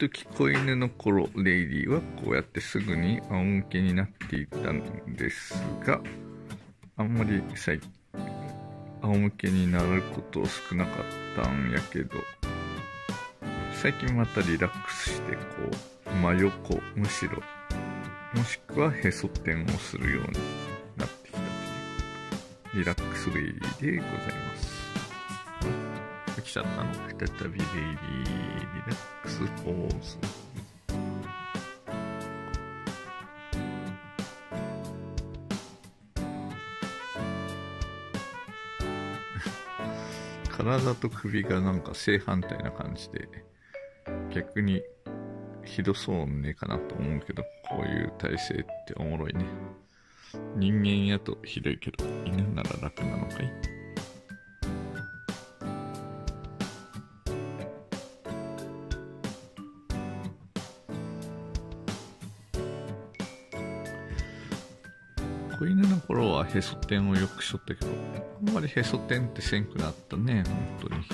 時子犬の頃、レイリーはこうやってすぐに仰向けになっていたんですが、あんまり最近仰向けになること少なかったんやけど、最近またリラックスしてこう真横、むしろもしくはへそ天をするようになってきたというリラックスレイリーでございます。来ちゃったの？再びレイリーリラックスポーズ。体と首がなんか正反対な感じで、逆にひどそうねかなと思うけど、こういう体勢っておもろいね。人間やとひどいけど、犬なら楽なのかい？子犬の頃はへそ天をよくしょったけど、あんまりへそ天ってせんくなったね、本当に。